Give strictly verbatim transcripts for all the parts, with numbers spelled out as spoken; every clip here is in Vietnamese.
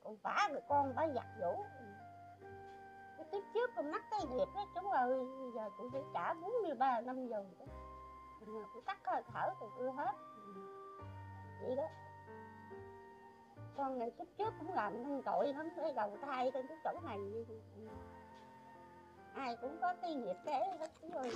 Rồi bả rồi con bả giặt giũ. Cái tiếp trước con mắc cái nghiệp đó chú ơi, giờ tôi phải trả bốn mươi ba năm rồi đó. Tôi tắt hơi thở rồi tôi hết. Vậy đó. Con này kiếp trước cũng làm thân tội lắm, phải đầu thai trên cái chỗ này. Ai cũng có cái nghiệp thế hết chú ơi.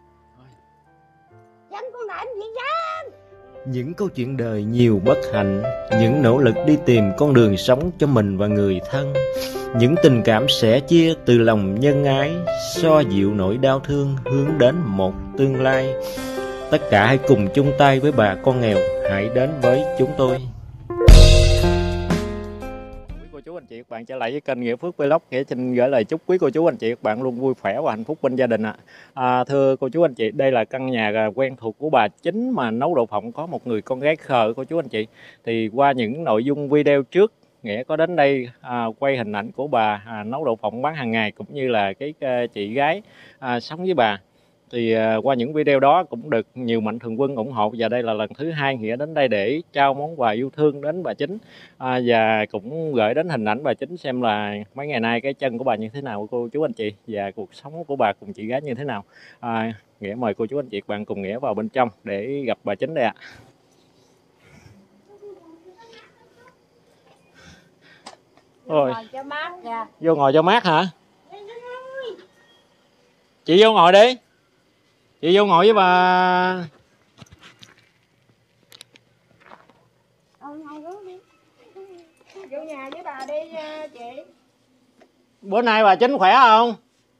Dân con làm gì dân? Những câu chuyện đời nhiều bất hạnh, những nỗ lực đi tìm con đường sống cho mình và người thân, những tình cảm sẻ chia từ lòng nhân ái, xoa dịu nỗi đau thương hướng đến một tương lai. Tất cả hãy cùng chung tay với bà con nghèo, hãy đến với chúng tôi. Quý cô chú anh chị các bạn trở lại với kênh Nghĩa Phước Vlog. Nghĩa xin gửi lời chúc quý cô chú anh chị các bạn luôn vui khỏe và hạnh phúc bên gia đình ạ. À. À, thưa cô chú anh chị, đây là căn nhà quen thuộc của bà Chính mà Nấu Đậu Phộng có một người con gái khờ cô chú anh chị. Thì qua những nội dung video trước, Nghĩa có đến đây à, quay hình ảnh của bà à, nấu đậu phộng bán hàng ngày, cũng như là cái uh, chị gái à, sống với bà. Thì uh, qua những video đó cũng được nhiều mạnh thường quân ủng hộ, và đây là lần thứ hai Nghĩa đến đây để trao món quà yêu thương đến bà Chính, à, và cũng gửi đến hình ảnh bà Chính xem là mấy ngày nay cái chân của bà như thế nào cô chú anh chị, và cuộc sống của bà cùng chị gái như thế nào. à, Nghĩa mời cô chú anh chị các bạn cùng Nghĩa vào bên trong để gặp bà Chính đây ạ. Ôi, ngồi cho mát kìa. Vô ngồi cho mát hả? Chị vô ngồi đi. Chị vô ngồi với bà. Vô nhà với bà đi chị. Bữa nay bà Chính khỏe không?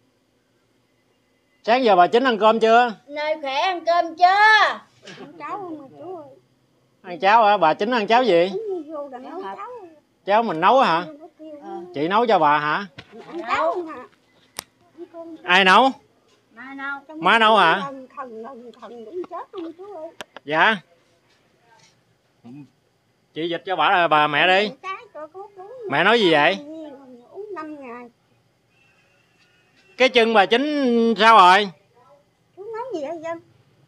Sáng giờ bà Chính ăn cơm chưa? Nơi khỏe ăn cơm chưa? Ăn cháo không mà chú ơi. Ăn cháo hả? Bà Chính ăn cháo gì? Vô nấu cháo. Cháo mình nấu hả? À. Chị nấu cho bà hả? Ăn cháo hả? Ai nấu? Má nấu. Má nấu hả? Thần thần thần đúng chết luôn chú ơi. Dạ. Chị dịch cho bà là bà mẹ đi. Mẹ nói gì vậy? Uống năm ngày. Cái chân bà Chính sao rồi? Chú nói gì vậy dân?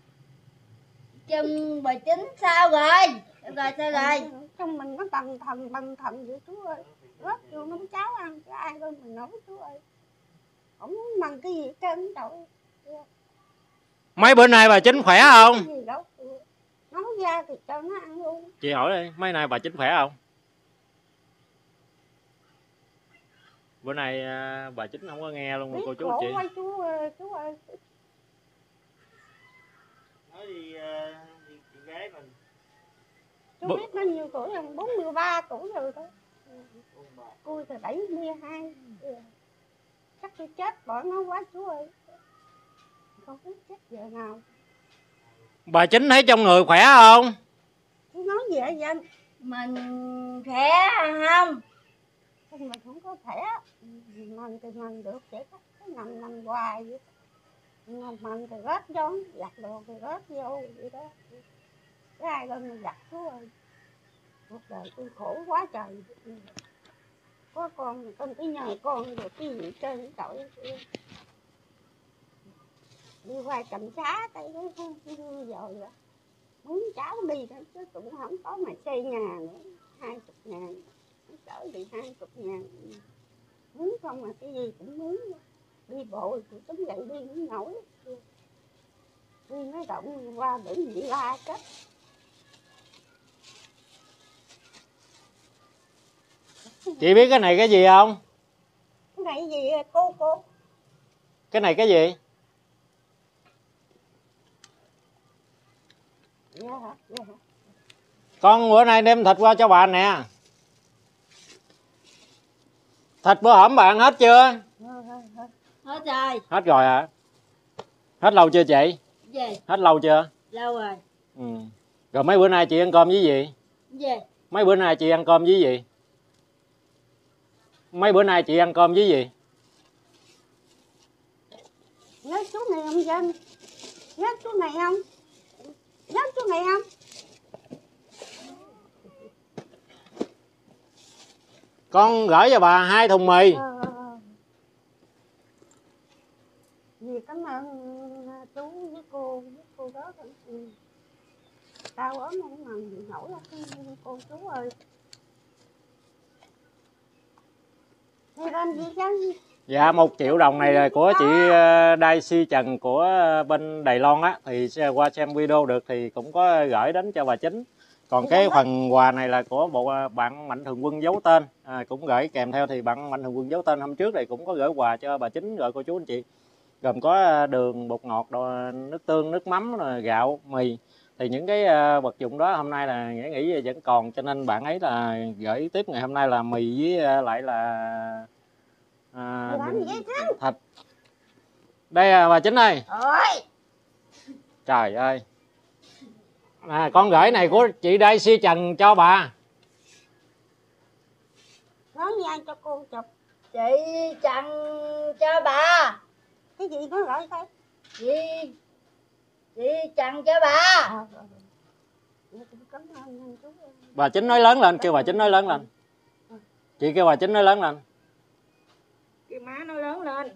Chân bà Chính sao rồi? Rồi sao rồi? Trong mình nó tần thần tần thần vậy chú ơi. Rớt vô nấu cháo ăn cho ai đâu mình nấu chú ơi. Không muốn mần cái gì hết trơn trời. Mấy bữa nay bà Chính khỏe không? Gì đâu. Nấu ra thì cho nó ăn luôn. Chị hỏi đi, mấy nay bà Chính khỏe không? Bữa nay bà Chính không có nghe luôn mà cô chú chị. Quay chú chú ơi. Nói đi, đi chị gái mình. Chú B... biết bao nhiêu tuổi không? bốn mươi ba tuổi rồi đó. Cô thì bảy mươi hai. Chắc tôi chết bỏ nó quá chú ơi. Không biết chết giờ nào. Bà Chính thấy trong người khỏe không? Chú nói gì vậy anh? Mình khỏe không? Mình không có khỏe. Mình thì mình được chỉ có nằm nằm hoài vậy. Nằm mình thì rớt vô, giặt đồ thì rớt vô vậy đó. Cái ai lên mà giặt chú ơi. Cuộc đời tôi khổ quá trời. Có con, con cái nhà con được cái gì trên tội. Đi qua cầm xá tay nó rồi đó. Muốn cháu đi đó chứ cũng không có mà xây nhà nữa. Hai chục ngàn. Chở thì hai chục ngàn. Muốn không mà cái gì cũng muốn. Đi bộ thì cũng vậy đi cũng nổi. Đi nó động qua bệnh viện la chết. Chị biết cái này cái gì không? Cái này gì cô cô? Cái này cái gì? Dạ hả? Dạ hả? Con bữa nay đem thịt qua cho bà nè. Thịt bữa hổm bạn hết chưa? Hết rồi. Hết rồi hả? À? Hết lâu chưa chị? Gì? Hết lâu chưa? Lâu rồi. Ừ. Rồi mấy bữa nay chị ăn cơm với gì? Gì? Mấy bữa nay chị ăn cơm với gì? Mấy bữa nay chị ăn cơm với gì? Nhớ chú này không dân? Nhớ chú này không? Nhớ chú này không? Con gửi cho bà hai thùng mì. Ờ, vì cảm ơn chú với cô với cô đó. Ừ. Tao ốm không mà nổi ra cái cô chú ơi. Thì làm gì chứ? Dạ một triệu đồng này là của chị ờ, Đai Si Trần của bên Đài Loan á, thì xe- qua xem video được thì cũng có gửi đến cho bà Chính. Còn cái phần quà này là của bộ bạn Mạnh Thường Quân giấu tên, à, cũng gửi kèm theo. Thì bạn Mạnh Thường Quân giấu tên hôm trước này cũng có gửi quà cho bà Chính rồi cô chú anh chị, gồm có đường, bột ngọt, đồ, nước tương, nước mắm, rồi gạo, mì. Thì những cái uh, vật dụng đó hôm nay là nghĩa nghĩ vẫn còn, cho nên bạn ấy là gửi tiếp ngày hôm nay là mì với uh, lại là à, thịt. Đây à, bà Chính ơi. Ôi. Trời ơi, à, con gửi này của chị Đai Si Trần cho bà. Nói nha cho cô chụp. Chị Trần cho bà. Cái gì nó gọi thôi. Chị Chị Trần cho bà. À, cảm ơn chú. Bà Chính nói lớn lên, kêu bà Chính nói lớn lên. Chị kêu bà Chính nói lớn lên. Kêu má nói lớn lên.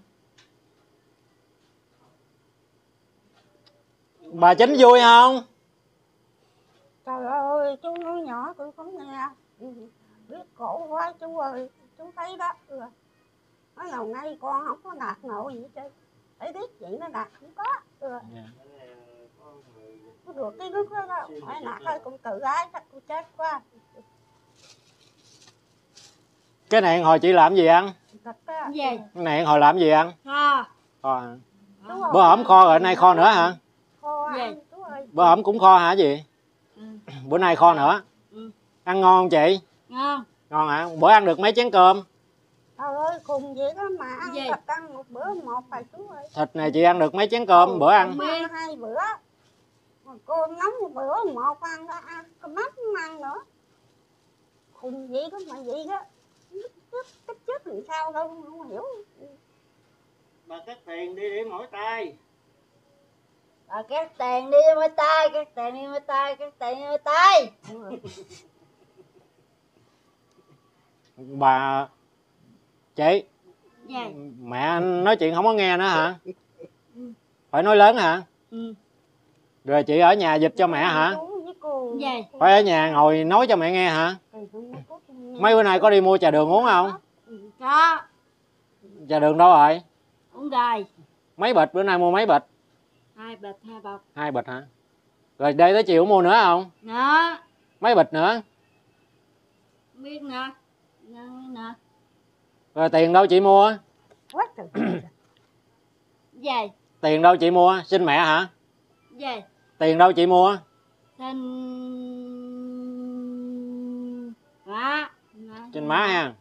Bà Chính vui không? Trời ơi, chú nói nhỏ tôi không nghe. Biết khổ quá chú ơi, chú thấy đó. Ừ. Nói nào ngay con không có nạt nội gì hết trơn. Thấy biết vậy nó nạt không có. Ừ. Yeah. Có được cái nước đó đâu. Phải nạt thôi cũng tự ái chắc cô chết quá. Cái này hồi chị làm gì ăn? Thật á. Gì? Cái này hồi làm gì ăn? Kho. Kho hả? Chú Bữa hổm kho rồi, nay kho nữa hả? Kho Gì? ăn chú ơi. Bữa hổm cũng kho hả gì? Ừ. Bữa nay kho nữa. Ừ. Ăn ngon không chị? Ngon. Ngon hả? Bữa ăn được mấy chén cơm? Trời ơi, khùng vậy đó mà ăn Gì? thịt ăn một bữa một phải chú ơi. Thịt này chị ăn được mấy chén cơm bữa ăn? Không ăn hai bữa. Mà cô nóng một bữa một ăn đó ăn, có mắt không ăn nữa. Khùng vậy đó mà vậy đó. Cái chết làm sao đâu, không hiểu. Bà cắt tiền đi để mỏi tay. Bà cắt tiền đi môi tay, cắt tiền đi môi tay, cắt tiền đi môi tay. Bà chị Gì? mẹ anh nói chuyện không có nghe nữa hả? Phải nói lớn hả? Ừ. Rồi chị ở nhà dịch cho mẹ hả? Gì? Phải ở nhà ngồi nói cho mẹ nghe hả? Mấy bữa nay có đi mua trà đường uống không? Có. Trà đường đâu rồi? Uống rồi. Mấy bịch, bữa nay mua mấy bịch? Hai bịch, hai bọc. Hai bịch hả? Rồi đây tới chiều mua nữa không? Đó. Mấy bịch nữa? Biết nè. Nè. Nè. Rồi tiền đâu chị mua? Quá trời. Gì? Tiền đâu chị mua? Xin mẹ hả? Gì? Tiền đâu chị mua? Xin má. Xin má ha.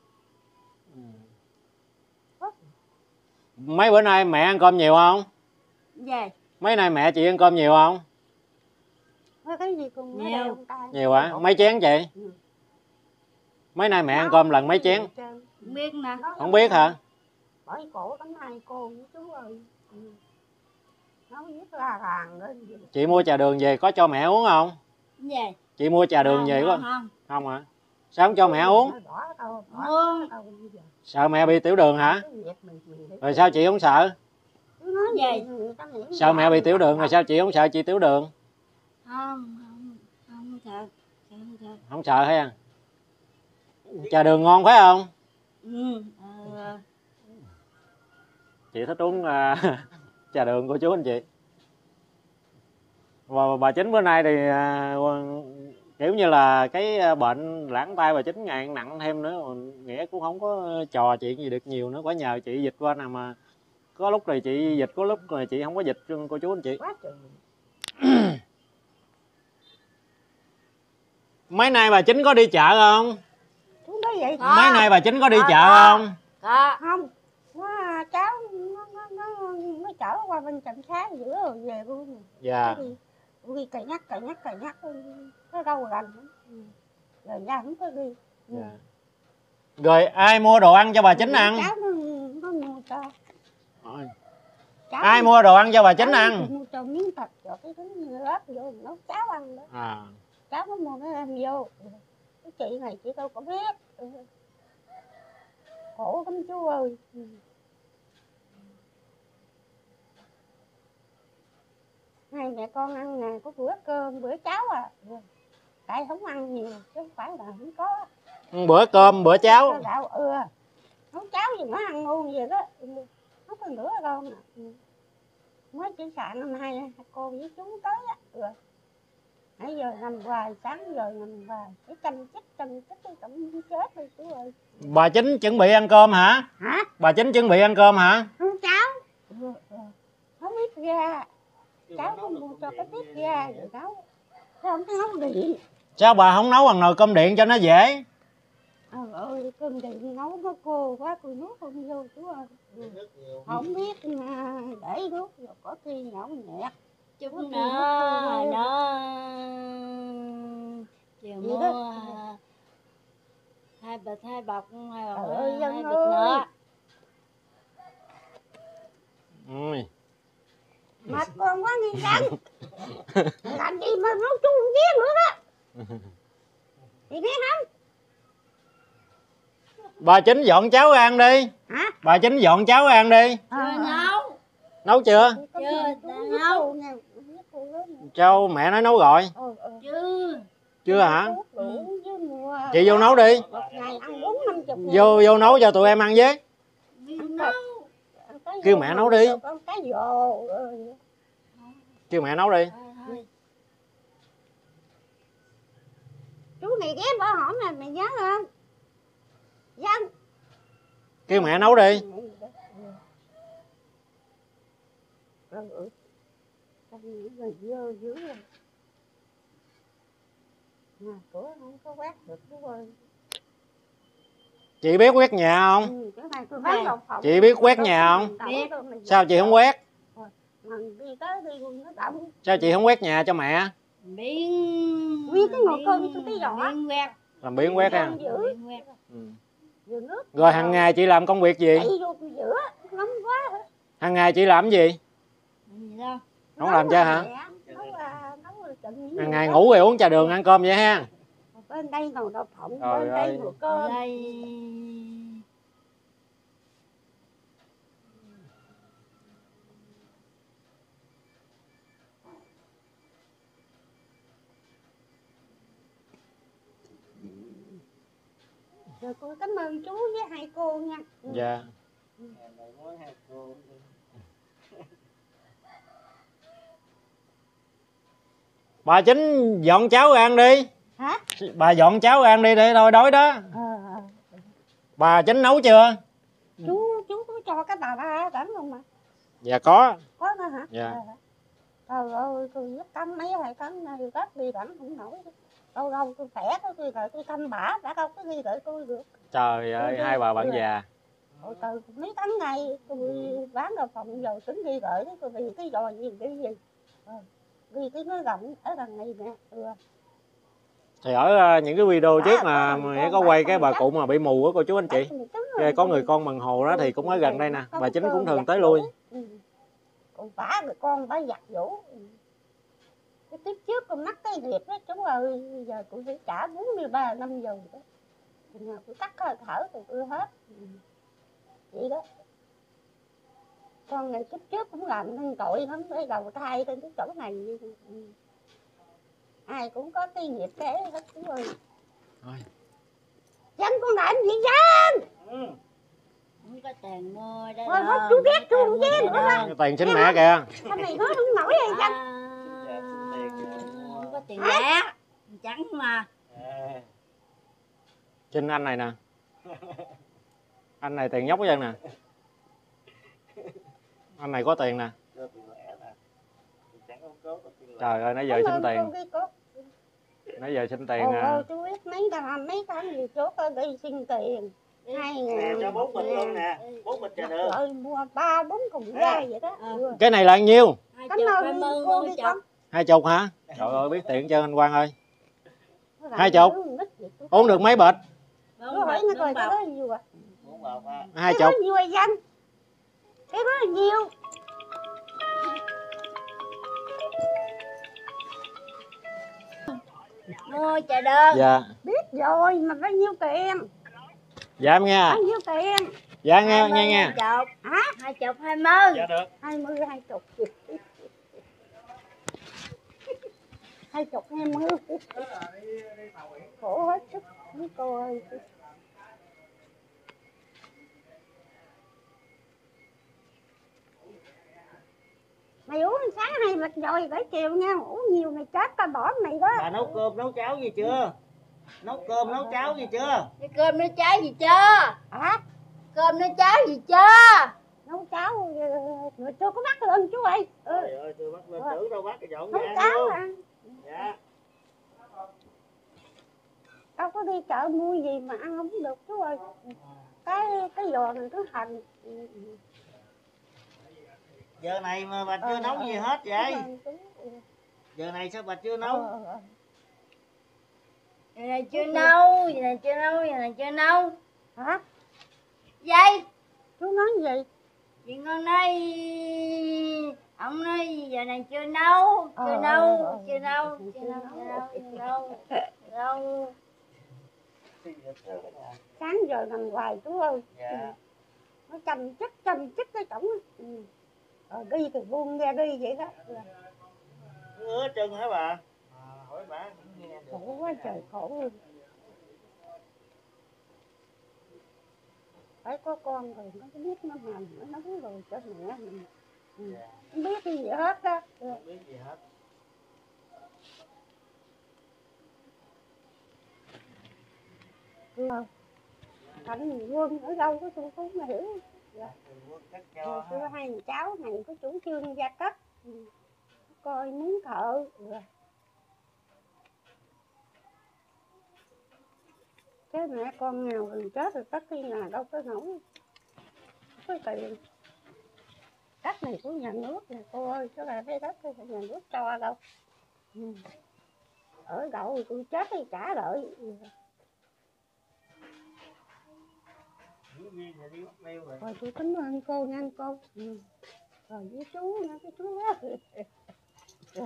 Mấy bữa nay mẹ ăn cơm nhiều không? Gì? Mấy nay mẹ chị ăn cơm nhiều không? Cái gì cũng Nhiều. Nhiều hả? Mấy chén chị? Mấy nay mẹ ăn cơm lần mấy chén? Biết nè. Không biết hả? Bởi cổ tấm hai cô với chú ơi. Nó biết ra ràng lên. Chị mua trà đường về có cho mẹ uống không? Gì? Chị mua trà đường Không, về không, có? không. Không hả? Sao không cho mẹ uống? Uống. Sợ mẹ bị tiểu đường hả? Rồi sao chị không sợ? Gì? Sợ mẹ bị tiểu đường rồi sao chị không sợ chị tiểu đường? Không, không, không sợ. Không sợ. Không sợ hay à? Trà đường ngon phải không? Ừ. Ờ. Chị thích uống uh, trà đường của chú anh chị. Và bà Chính bữa nay thì uh, kiểu như là cái bệnh lãng tay bà Chính ngày nặng thêm nữa, nghĩa cũng không có trò chuyện gì được nhiều nữa, phải nhờ chị dịch qua nè, mà có lúc thì chị dịch, có lúc thì chị không có dịch cô chú anh chị. Mấy nay bà Chính có đi chợ không? Vậy? Mấy nay bà Chính có đi Có, chợ có. không? Có. Không, nó, cháu nó, nó, nó, nó chở qua bên trạm xá giữa rồi về luôn. Dạ. Đi, đi cày nhắc cày nhắc cày nhắc nó đâu gần nữa. Rồi ra không có đi. Dạ. Rồi ai mua đồ ăn cho bà Chính ăn? Cháu nó, nó mua cho. Ai mua đồ ăn cho bà Chính ăn? Mua cho miếng thịt rồi cái trứng ớt vô nấu cháo ăn đó. À. Cháu nó mua cái em vô. Cái chị này chị đâu có biết. Khổ lắm chú ơi. Hai mẹ con ăn ngày có bữa cơm bữa cháo à. Tại không ăn nhiều chứ không phải là không có. Bữa cơm bữa cháo. Đạo, ừ. nấu cháo gì nó ăn luôn vậy đó, nó có nửa con à. Mới chỉ xạ năm hai cô với chú tới á. Rồi nãy giờ nằm hoài, sáng giờ nằm hoài, cái chăm chích chăm chích cái cũng chết đi chú ơi. Bà Chính chuẩn bị ăn cơm hả? Hả? Bà Chính chuẩn bị ăn cơm hả? Nấu cháo. Ừ, ừ. Không biết ra cháu có mua cho cái bếp ga rồi nấu, không nấu điện. Sao bà không nấu bằng nồi cơm điện cho nó dễ? Trời ơi, cơm điện nấu nó khô quá, tôi nuốt không vô chú ơi. Ừ. Không biết mà để nước rồi có khi nhậu nhẹt. Chút Có khi nữa nước nó chiều Gì mua đó? hai bịch hai bọc hai bọc Trời ơi, hai Dân bịch ơi. nữa. Ui. Mệt con quá nghe Dân. Làm gì mà nấu chung ghé nữa đó. Chị nghe không? Bà Chính dọn cháo ăn đi. Hả? Bà Chính dọn cháo ăn đi. Chưa nấu. Nấu chưa? Chưa, đang nấu. Châu mẹ nói nấu rồi. Chưa. Chưa hả? Ừ. Chị vô nấu đi. Một ngày ăn bốn năm chục ngàn. Vô vô nấu cho tụi em ăn với. Nấu. Kêu mẹ nấu đi. Con cái dồ. Kêu mẹ nấu đi. Thôi. Chú này ghé bỏ hổm này mày nhớ không? Dân. Kêu mẹ nấu đi. Ừ. Con nghĩ là dơ dữ rồi. Nhà cửa không có quét được chú ơi. Chị biết quét nhà không? Ừ, cái này tôi bán đậu phộng. Chị biết quét nhà không? Biết. Sao chị không quét? Mình đi tới đi luôn nó động. Sao chị không quét nhà cho mẹ? Biến. Nguyên cái nồi cơm tôi cái giỏ. Biến quét. Làm biến quét ha. Biến quét. Ừ. Vừa nước. Rồi hàng ngày chị làm công việc gì? Chạy vô giữa, nóng quá. Hàng ngày chị làm gì? Gì đâu? Không làm cho hả? Nấu là nấu là chừng. Hàng ngày ngủ rồi uống trà đường ăn cơm vậy ha. Bên đây nồi đậu phộng, Trời bên ơi. đây nồi Ở cơm. đây. Rồi con cảm ơn chú với hai cô nha. Dạ. Bà Chính dọn cháo ăn đi. Hả? Bà dọn cháo ăn đi để thôi đói đó. Ờ, Bà Chính nấu chưa? chú chú có cho cái bà ba đánh không mà? Dạ có. Có nữa hả? Dạ. Trời ơi, tôi giúp cắm mấy hai cắm này rất đi đánh không nổi. Đâu đâu tôi khỏe tôi tôi đợi tôi canh bả, đã đâu có đi đợi tôi được. Trời ơi, hai bà bạn già. Ôi từ mấy tháng ngày tôi bán đậu phộng giờ tính đi đợi tôi vì cái giò gì cái gì. Ờ, vì cái nó rộng ở đằng này nè. Ừ. Thì ở ờ, những cái video trước mà mẹ có quay cái bà cụ mà bị mù á cô chú anh chị. Cái có người con bằng hồ đó thì cũng ở gần đây nè. Bà Chính cũng thường tới lui. Còn bả người con bả giặt vũ. Cái tiếp trước con mắc cái nghiệp đó chú ơi, giờ tôi phải trả bốn mươi ba năm giờ đó. Nhà tôi tắt hơi thở thì tôi hết. Vậy đó. Con này kiếp trước cũng làm nên tội lắm, phải đầu thai trên cái chỗ này. Ai cũng có cái nghiệp thế hết chú ơi. Thôi. Dân con làm gì Dân? Ừ. Không có tiền mua đây. Thôi hết chú ghét chú không ghét nữa đó. Cái tiền chính mẹ kìa. Cái này nói không nổi rồi Dân. Không có tiền lẻ. Trắng mà. Chính anh này nè. Anh này tiền nhóc dân nè. Anh này có tiền nè. Trời ơi nãy giờ xin tiền. Nãy giờ xin tiền Ồ, à. chú biết mấy tháng mấy tháng gì chú có đi xin tiền. Hai ngàn. Cho bốn bịch luôn nè. Bốn bịch trà đường. Rồi mua ba bốn cùng gai vậy đó. Ừ. Cái này là bao nhiêu? Hai Cảm chục ơn hai mươi cô mua đi chục. con. Hai chục hả? Trời ơi biết tiền cho anh Quang ơi. Hai chục. Uống được mấy bịch? Tôi hỏi nó coi cái đó nhiều à. Bốn bọc ha. Hai Cái đó chục. nhiều à Danh. Cái đó là nhiều. Mua trà đơn. Dạ. Biết rồi mà bao nhiêu tiền? Dạ em nghe. Bao nhiêu tiền? Dạ nghe nghe nghe. Hai chục. Hả? Hai chục hai mươi. Dạ được. Hai mươi hai chục. Hai chục hai mươi. Khổ hết sức với cô ơi. Mày uống sáng hai bịch rồi tới chiều nha, uống nhiều mày chết tao bỏ mày đó. Bà nấu cơm nấu cháo gì chưa? Nấu cơm nấu cháo gì chưa? Cái cơm nó cháy gì chưa? Hả? Cơm nó cháy gì chưa? Nấu cháo người chưa có bắt lên chú ơi. Ừ. Trời ơi, tôi bắt lên tưởng đâu bắt cái dọn Nấu ra cháo luôn. à. Dạ. Đâu có đi chợ mua gì mà ăn không được chú ơi. Cái cái giò này cứ hành. Giờ này mà bà chưa Ờ, nấu ờ, gì hết vậy? ờ, Giờ này sao bà chưa nấu? ờ, ờ. Giờ này chưa nấu, giờ này chưa nấu, giờ này chưa nấu. Hả? Vậy Chú nói gì? chị con nói ông nói giờ này chưa nấu, chưa Ờ, nấu, ờ, chưa nấu, ờ, chưa chưa nấu, nấu. chưa nấu, chưa nấu. Sáng giờ nằm hoài chú ơi. Dạ. Nó chăm chức chăm chức cái cổng. Ừ. Ờ, đi thì buông ra đi vậy đó. Cứ ứa chân hả bà? À, hỏi bà không nghe được. Khổ quá trời khổ luôn. Phải có con rồi nó biết nó hành nó nấu rồi cho mẹ mình. Ừ. Dạ. Không biết cái gì hết đó. Ừ. Không biết gì hết. Ừ. Thành quân ở đâu có tôi cũng không hiểu. Dạ. Quân cắt Rồi cho xưa ha. hai thằng cháu này có chủ trương gia cấp. Ừ. Coi muốn thợ. Ừ. Cái mẹ con nào gần chết rồi tất khi nào đâu có nổi. Có tiền. Đất này của nhà nước nè cô ơi, chứ là cái đất này nhà nước cho đâu. Ừ. Ở đậu thì tôi chết thì trả lợi. Ừ. Dĩ nhiên là đi bắt leo rồi. Rồi tôi cảm ơn cô nha cô. Ừ. Rồi với chú nha cái chú á. Rồi.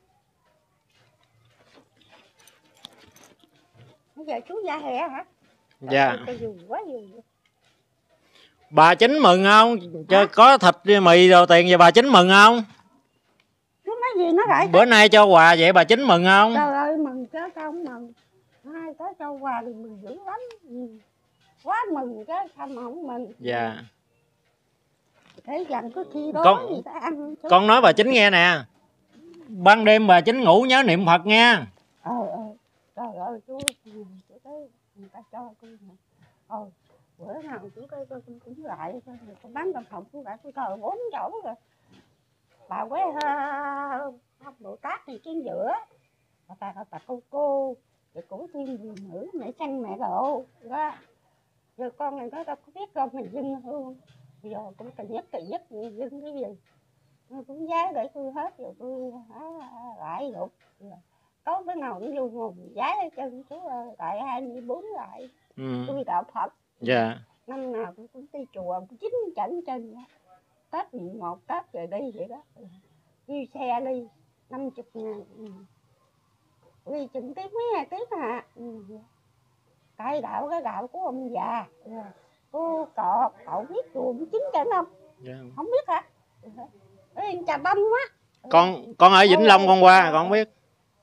Bây giờ chú ra hè hả? Dạ. Tôi dù quá dù. Bà Chính mừng không? Cho Hả? có thịt mì đồ tiền về bà Chính mừng không? Chú nói gì nó lại? Bữa nay cho quà vậy bà Chính mừng không? Trời ơi mừng chứ sao không mừng. Hai có cho quà thì mừng dữ lắm. Ừ. Quá mừng chứ sao mà không mừng. Dạ. Để dành có khi đó Con- người ta ăn. Chú. Con nói bà Chính nghe nè. Ban đêm bà Chính ngủ nhớ niệm Phật nha. Ờ ờ. Trời ơi chú. Ừ, chú thấy người ta cho tôi nè. Ờ. Bữa nào chú cái tôi cũng cũng lại con bán văn phòng chú lại tôi thờ bốn chỗ rồi. Bà quế uh, Bồ Tát thì trên giữa. Bà bà bà, bà cô cô rồi cũng thiên vị nữ mẹ xanh mẹ độ đó. Giờ con này nó đâu có biết con mình dưng hương. Giờ cũng cần nhất cần nhất dưng cái gì. Tôi cũng giá để tôi hết rồi tôi hả, lại lục. Có cái nào cũng vô nguồn giá ở chân chú lại hai mươi bốn lại. Ừ. Tôi đạo Phật. Dạ. Năm nào tôi cũng đi chùa chín chảnh trên Tết mười một Tết rồi đi vậy đó. Đi xe đi năm mươi ngàn. Ừ. Đi chừng tiếng mấy hai tiếng hả. Ừ. Cải đạo cái đạo của ông già. Ừ. Cô cọ cậu biết chùa chín chảnh không? Dạ. Không biết hả? Ừ. Trà Bông á. Con con ở Vĩnh Long con qua con không biết.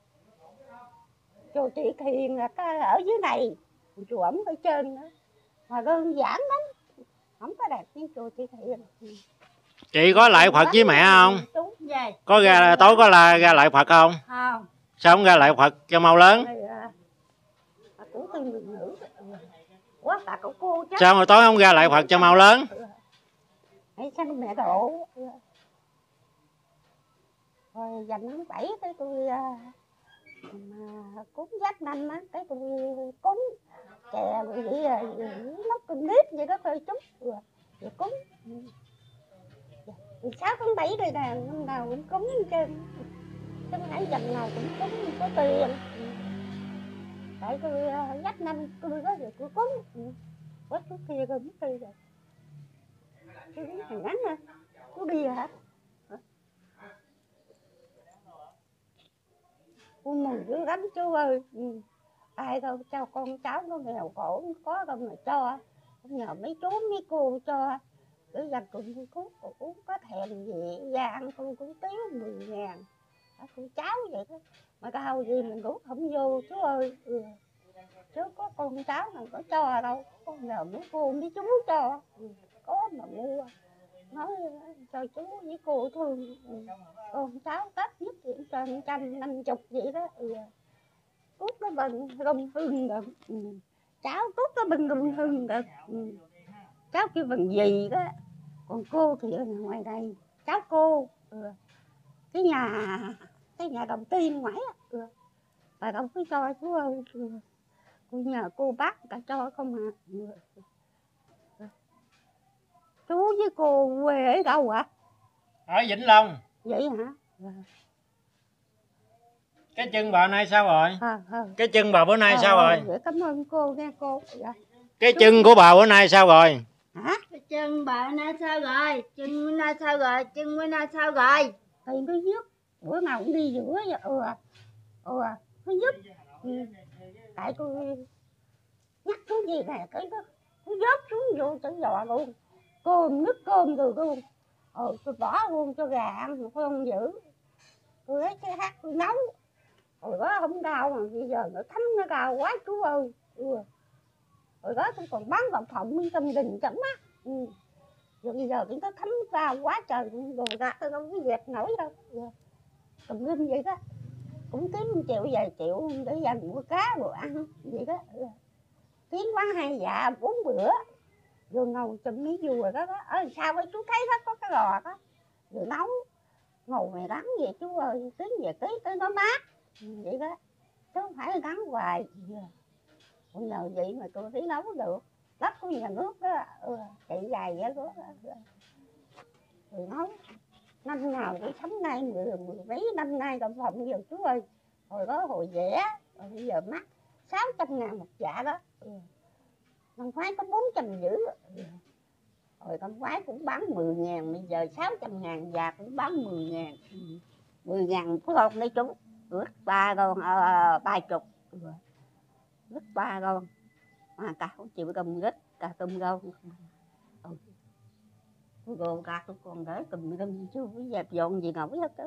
Chùa Chị Thiền là cái ở dưới này, chùa ẩm ở trên nữa. Mà đơn giản lắm, không có đẹp như chùa Chị Thiền. Chị có lại Phật với mẹ không? Gì? Có ra tối có là ra lại Phật không? Không. Sao không ra lại Phật cho mau lớn? Bà cũng tin người nữ. Quá bà cậu cô chắc. Sao mà tối không ra lại Phật cho mau lớn? Hãy sanh mẹ độ. Rồi dành tháng bảy tới tôi mà cúng giáp năm á, tới tôi cúng chè rồi vậy à, nó cơm nếp vậy đó thôi chút rồi, rồi cúng. Rồi sáu tháng bảy đây nè, năm nào cũng cúng hết trơn. Chứ hãy dành nào cũng cúng có tiền. Tại tôi giáp năm tôi đó rồi tôi cúng. Bớt chút kia rồi mất tiền rồi. Tôi cũng thằng ngắn hả? Có đi hả? Tôi mừng dữ lắm chú ơi. Ừ. Ai đâu cho con cháu nó nghèo khổ có đâu mà cho. Không nhờ mấy chú mấy cô cho. Để dành cùng tôi cút cũng có thèm gì ra ăn con cũng tiếu mười ngàn. Con cháu vậy đó. Mà đâu gì mình cũng không vô chú ơi. Ừ. Chứ có con cháu nào có cho đâu. Không nhờ mấy cô mấy chú cho. Ừ. Có mà mua. nói cho chú với cô thương con cháu Tết nhất chuyện trên trăm năm chục vậy đó. Ừ. Cút nó bừng rung hưng được. Ừ. Cháu cút nó bừng rung hưng được. Ừ. Cháu kêu bằng gì đó. Còn cô thì ở ngoài đây cháu cô. Ừ. Cái nhà cái nhà đầu tiên ngoài á. Ừ. Bà đâu có cho chú ơi. Ừ. Cô nhờ cô bác cả cho không à. Ừ. Chú với cô quê ở đâu ạ? Ở Vĩnh Long. Vậy hả? À. Cái chân bà nay sao rồi? À, à. Cái chân bà bữa nay À, sao rồi? Vậy cảm ơn cô nghe cô. Dạ. Cái chân của bà bữa nay sao rồi? Hả? Cái chân bà nay sao rồi? Chân bữa nay sao rồi? Chân bữa nay sao rồi? Thì nó giúp. Bữa nào cũng đi giữa vậy. Ừ à. Ừ à. Nó giúp. Ừ. Tại tôi nhắc chú gì nè. Cái đó nó rớt xuống vô chở giò luôn. Cơm nước cơm rồi luôn. Ừ, tôi bỏ luôn cho gà ăn mà không giữ. Tôi lấy cái hát tôi nấu. Hồi đó không đau mà bây giờ nó thấm nó đau quá chú ơi. Ừ. Hồi đó tôi còn bán vào phòng bên trong đình chẳng mắt. Ừ. Rồi bây giờ nó thấm đau quá trời. Rồi ra tôi không có dẹp nổi đâu. Ừ. Cầm linh vậy đó. Cũng kiếm một triệu vài triệu để dành mua cá đồ ăn vậy đó. Ừ. Kiếm quán hai dạ bốn bữa. Rồi ngồi chùm mấy dùa đó đó. Ở sao ấy chú thấy đó có cái lò đó. Rồi nấu. Ngồi mày đắng vậy chú ơi. Tiếng về tí tới nó mát. Vậy đó. Chứ không phải đắng hoài. Còn nhờ vậy mà tôi thấy nấu được. Đất của nhà nước đó. Ừ, chạy dài vậy đó. Rồi nấu. Năm nào cũng sống nay mười, mười mấy năm nay cầm phòng giờ chú ơi. Hồi đó hồi vẽ. Rồi bây giờ mắc sáu trăm ngàn một dạ đó. Ừ. Năm ngoái có bốn trăm giữ. Ừ. Rồi năm ngoái cũng bán mười ngàn. Bây giờ sáu trăm ngàn dạ cũng bán mười ngàn. Ừ. mười ngàn phút không đấy chú. Ước ba con uh, ba chục. Ừ. Ước ba con. À, cả không chịu cầm gít. Cả tôm rau. Ừ. Rồi cả tôi còn để cầm râm chứ phải dẹp dọn gì nổi hết á.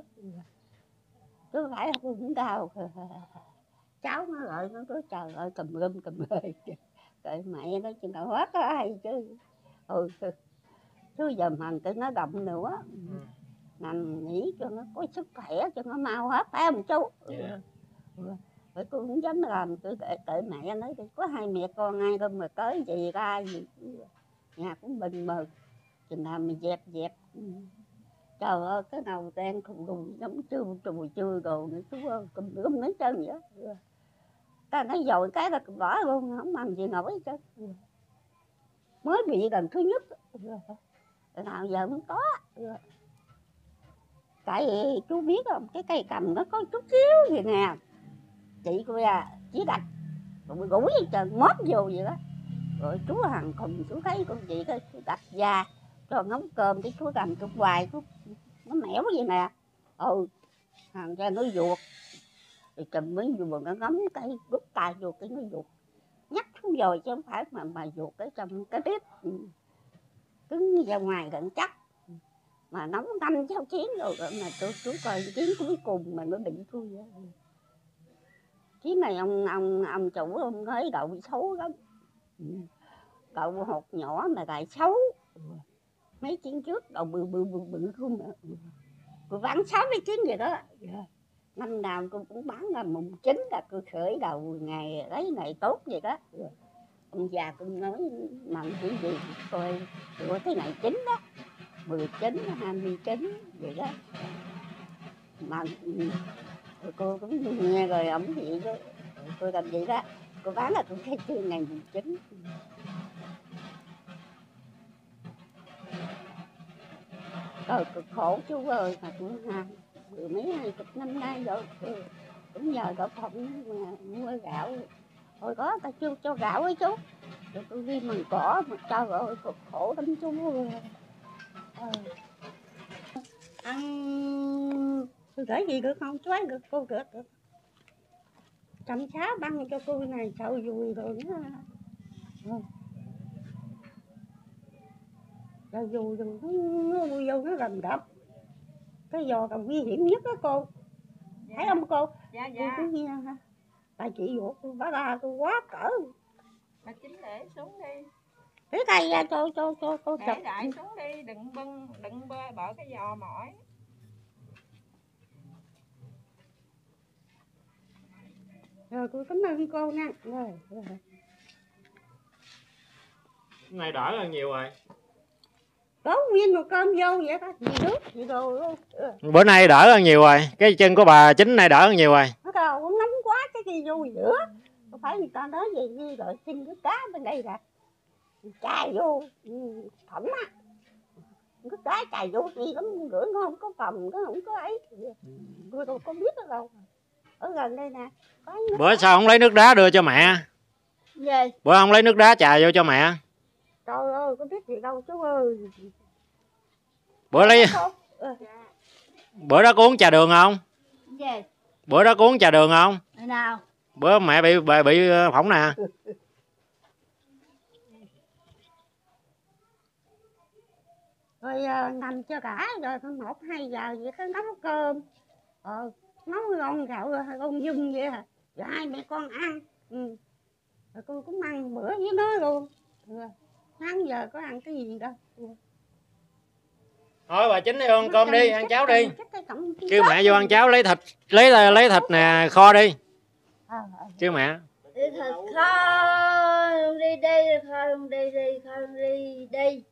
Chứ phải không cũng đau. Cháu nó lại nó nói trời ơi cầm râm cầm ơi. Kệ mẹ nó chừng nào hết á hay chứ. Ừ. Chứ giờ mà tôi nó động nữa. Nằm nghỉ cho nó có sức khỏe cho nó mau hết phải không chú? Yeah. Ừ. Rồi tôi cũng dám làm tôi kệ, kệ mẹ nói có hai mẹ con ai không mà tới gì ra gì. Nhà cũng bình mờ. Chừng nào mình dẹp dẹp. Ừ. Trời ơi cái nào đen không đùi giống chưa chùi chưa đồ nữa chú ơi. Cầm đứa mấy chân vậy. Ừ. Ta nói dội cái là bỏ luôn không làm gì nổi chứ. Ừ. Mới bị lần thứ nhất. Ừ. Nào giờ không có. Ừ. Tại vì chú biết không, cái cây cầm nó có chút xíu vậy nè. Chị cô à, chỉ đặt rồi gũi hết trơn, móp vô vậy đó. Rồi chú Hằng cùng chú thấy con chị cái đặt da cho ngóng cơm cái chú cầm chút hoài chú nó mẻo vậy nè. Ừ, Hằng ra nó ruột. Rồi cầm mấy vừa nó ngấm cái rút tay vô cái nó ruột. Nhắc xuống rồi chứ không phải mà mà ruột ở trong cái bếp. Ừ. Cứng ra ngoài gần chắc. Mà nấu năm sáu chiến rồi mà tôi chú coi chiến cuối cùng mà nó định tôi vậy. Chiến này ông ông ông chủ ông nói đậu xấu lắm. Ừ. Đậu hột nhỏ mà lại xấu. Ừ. Mấy chiến trước đậu bự bự bự bự không nữa. Ừ. Tôi bán sáu mấy chiến vậy đó. Yeah. Năm nào tôi cũng bán là mùng chín là tôi khởi đầu ngày lấy này tốt vậy đó. Yeah. Ông già tôi nói mà cái gì coi của cái ngày chín đó. mười chín, hai mươi chín vậy đó. Mà cô cũng nghe rồi ổng vậy đó. Tôi làm vậy đó. Cô bán là tôi khai trương ngày mười chín. Trời cực khổ chú ơi mà cũng ha. Mười mấy hai chục năm nay rồi. Cũng nhờ đậu phộng mua gạo. Hồi đó ta chưa cho gạo ấy chú. Rồi tôi đi mần cỏ mà trời ơi cực khổ lắm chú ơi. Ừ. Ăn tôi gửi gì được không chú ấy được cô được được trăm sáu băng cho cô này sợ vui rồi nữa. Ừ. Rồi vui rồi nó vui vô nó rầm rập cái giò còn nguy hiểm nhất đó cô. Dạ. Thấy không cô? Dạ Cô dạ. cứ nghe ha. Tại chị ruột tôi bá ra tôi quá cỡ. Bà Chính để xuống đi. Cái cây ra cho cho cho cô Để chụp. đại xuống đi, đừng bưng, đừng bơ bỏ cái giò mỏi. Rồi tôi cảm ơn cô nha. Rồi, rồi. Cái này đỡ hơn nhiều rồi. Có nguyên một cơm vô vậy đó, gì nước, gì đồ luôn. Ừ. Bữa nay đỡ hơn nhiều rồi. Cái chân của bà Chính này đỡ hơn nhiều rồi. Nó đầu cũng nóng quá cái gì vô giữa. Không phải người ta nói gì như rồi xin cái cá bên đây là chài vô thẩm á. Cái cá chài vô gì lắm, rửa nó không có phòng, nó không có ấy. Tôi đâu có biết đâu. Ở gần đây nè. Bữa sao không lấy nước đá đưa cho mẹ? Gì? Bữa không lấy nước đá chà vô cho mẹ? Trời ơi, có biết gì đâu chú ơi. Bữa lấy Ừ. bữa đó có uống trà đường không? Gì? Bữa đó có uống trà đường không? Ngày nào? Bữa mẹ bị bị, bị phỏng nè. Rồi uh, nằm cho cả rồi một hai giờ vậy cái nấu cơm. Ờ, nấu con gạo rồi con dung vậy à. Rồi hai mẹ con ăn. Ừ. Rồi cô cũng ăn bữa với nó luôn. Ừ. Sáng giờ có ăn cái gì đâu. Ừ. Thôi bà Chính đi ăn cơm đi, ăn cháo đi. Cộng... Kêu mẹ vô ăn cháo lấy thịt, lấy lấy thịt nè kho đi. À, à. Kêu mẹ. Đi thật kho đi đi kho đi đi kho đi đi.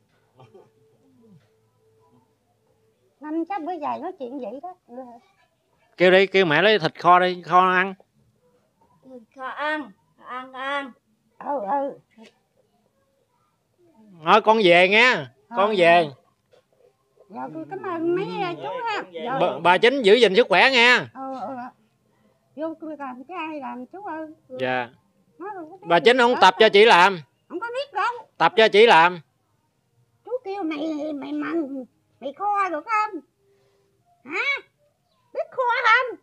Năm chắc bữa dài nói chuyện vậy đó. Ừ. Kêu đi, kêu mẹ lấy thịt kho đi, kho ăn. Kho ăn, ăn ăn. Ừ ừ. Nói con về nghe, con về. Dạ tôi cảm ơn mấy chú ha. Bà, bà Chính giữ gìn sức khỏe nghe. Ừ ừ. Vô tôi làm cái ai làm chú ơi. Ừ. Dạ. Bà Chính không tập cho chị làm. Không có biết đâu. Tập cho chị làm. Chú kêu mày mày mặn mày kho được không? Hả? Biết kho không?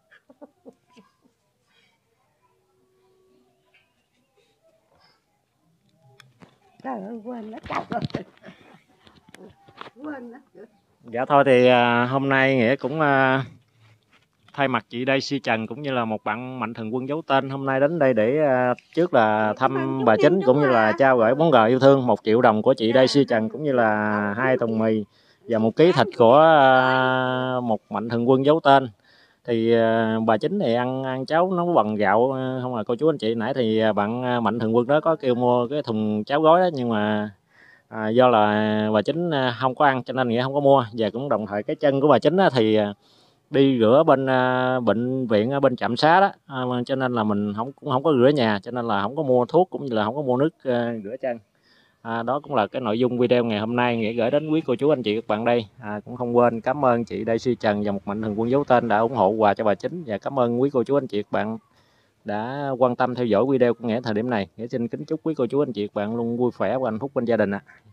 Trời ơi quên nó trời ơi. Quên nó. Dạ thôi thì à, hôm nay Nghĩa cũng à, thay mặt chị Daisy Trần cũng như là một bạn mạnh thường quân giấu tên hôm nay đến đây để à, trước là thăm bà Chính cũng như là trao gửi món quà yêu thương một triệu đồng của chị Daisy Trần cũng như là hai thùng mì và một ký thịt của à, một mạnh thường quân giấu tên. Thì à, bà Chính thì ăn ăn cháo nấu bằng gạo không là cô chú anh chị. Nãy thì bạn mạnh thường quân đó có kêu mua cái thùng cháo gói đó nhưng mà à, do là bà Chính không có ăn cho nên Nghĩa không có mua. Và cũng đồng thời cái chân của bà Chính thì đi rửa bên à, bệnh viện ở bên trạm xá đó à, cho nên là mình không cũng không có rửa nhà cho nên là không có mua thuốc cũng như là không có mua nước à, rửa chân. À, đó cũng là cái nội dung video ngày hôm nay Nghĩa gửi đến quý cô chú anh chị các bạn đây. À, cũng không quên cảm ơn chị Daisy Trần và một mạnh thường quân giấu tên đã ủng hộ quà cho bà Chính, và cảm ơn quý cô chú anh chị các bạn đã quan tâm theo dõi video của Nghĩa thời điểm này. Nghĩa xin kính chúc quý cô chú anh chị các bạn luôn vui khỏe và hạnh phúc bên gia đình ạ. À.